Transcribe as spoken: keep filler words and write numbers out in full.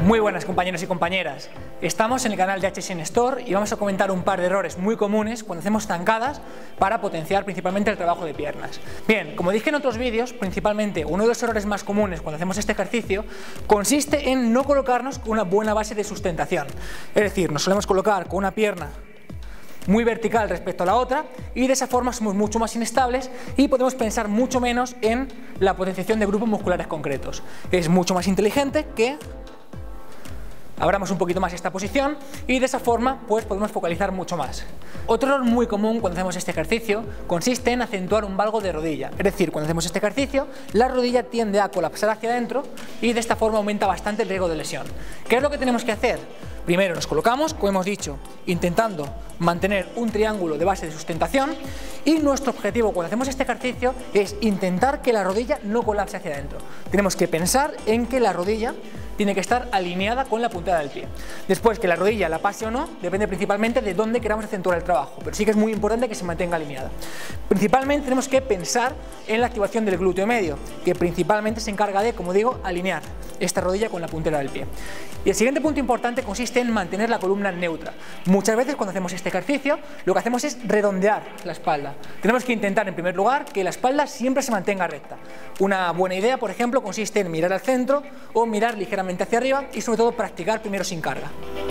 Muy buenas compañeros y compañeras, estamos en el canal de H S N Store y vamos a comentar un par de errores muy comunes cuando hacemos zancadas para potenciar principalmente el trabajo de piernas. Bien, como dije en otros vídeos, principalmente uno de los errores más comunes cuando hacemos este ejercicio consiste en no colocarnos con una buena base de sustentación, es decir, nos solemos colocar con una pierna muy vertical respecto a la otra y de esa forma somos mucho más inestables y podemos pensar mucho menos en la potenciación de grupos musculares concretos. Es mucho más inteligente que abramos un poquito más esta posición y de esa forma pues podemos focalizar mucho más. Otro error muy común cuando hacemos este ejercicio consiste en acentuar un valgo de rodilla, es decir, cuando hacemos este ejercicio la rodilla tiende a colapsar hacia adentro y de esta forma aumenta bastante el riesgo de lesión. ¿Qué es lo que tenemos que hacer? Primero nos colocamos, como hemos dicho, intentando mantener un triángulo de base de sustentación y nuestro objetivo cuando hacemos este ejercicio es intentar que la rodilla no colapse hacia adentro. Tenemos que pensar en que la rodilla tiene que estar alineada con la puntera del pie. Después, que la rodilla la pase o no, depende principalmente de dónde queramos acentuar el trabajo, pero sí que es muy importante que se mantenga alineada. Principalmente tenemos que pensar en la activación del glúteo medio, que principalmente se encarga de, como digo, alinear esta rodilla con la puntera del pie. Y el siguiente punto importante consiste en mantener la columna neutra. Muchas veces cuando hacemos este ejercicio, lo que hacemos es redondear la espalda. Tenemos que intentar, en primer lugar, que la espalda siempre se mantenga recta. Una buena idea, por ejemplo, consiste en mirar al centro o mirar ligeramente hacia arriba y sobre todo practicar primero sin carga.